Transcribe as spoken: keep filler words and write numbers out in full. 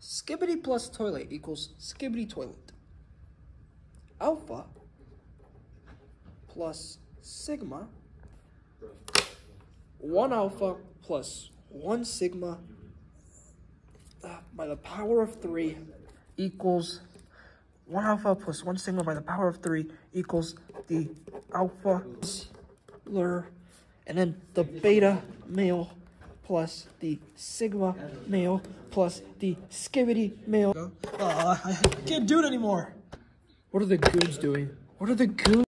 Skibbity plus toilet equals skibbity toilet. Alpha plus sigma, one alpha plus one sigma uh, by the power of three equals one alpha plus one sigma by the power of three equals the alpha and then the beta male plus the sigma male plus the skibbity male. Uh, I can't do it anymore. What are the goons doing? What are the goons?